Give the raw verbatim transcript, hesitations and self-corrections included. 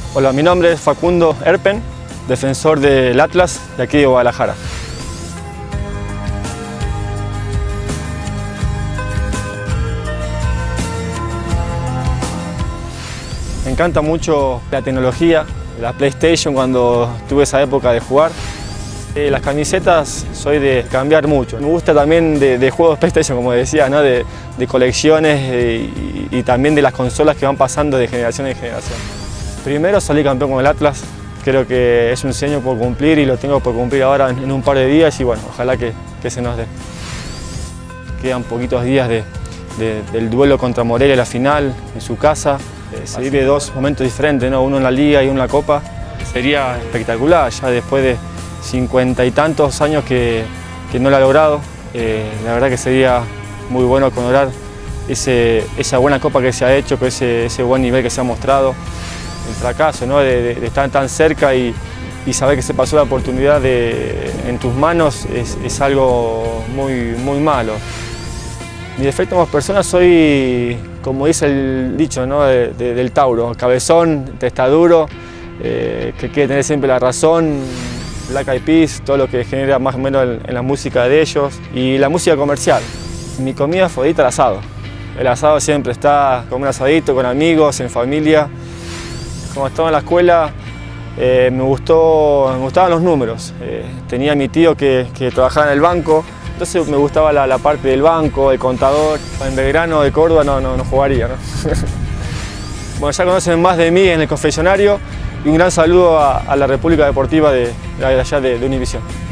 Hola, mi nombre es Facundo Erpen, defensor del Atlas de aquí de Guadalajara. Me encanta mucho la tecnología, la PlayStation cuando tuve esa época de jugar. Eh, las camisetas soy de cambiar mucho. Me gusta también de, de juegos PlayStation, como decía, ¿no? de, de colecciones eh, y, y también de las consolas que van pasando de generación en generación. Primero salí campeón con el Atlas, creo que es un sueño por cumplir y lo tengo por cumplir ahora en, en un par de días y bueno, ojalá que, que se nos dé. Quedan poquitos días de, de, del duelo contra Morelia, la final, en su casa. Eh, se vive dos momentos diferentes, ¿no? Uno en la Liga y uno en la Copa. Sería espectacular, ya después de cincuenta y tantos años que, que no lo ha logrado. Eh, la verdad que sería muy bueno conmemorar ese, esa buena Copa que se ha hecho, con ese, ese buen nivel que se ha mostrado. El fracaso, ¿no? de, de, de estar tan cerca y, y saber que se pasó la oportunidad de, en tus manos es, es algo muy, muy malo. Mi defecto como persona soy, como dice el dicho, ¿no? de, de, del Tauro, cabezón, testaduro, eh, que quiere tener siempre la razón, Black Eyed Peas, todo lo que genera más o menos en, en la música de ellos y la música comercial. Mi comida favorita es el asado. El asado siempre está con un asadito, con amigos, en familia. Cuando estaba en la escuela eh, me, gustó, me gustaban los números. Eh, tenía a mi tío que, que trabajaba en el banco, entonces me gustaba la, la parte del banco, el contador. En Belgrano de Córdoba no, no, no jugaría, ¿no? Bueno, ya conocen más de mí en el confesionario y un gran saludo a, a la República Deportiva de, de allá de, de Univisión.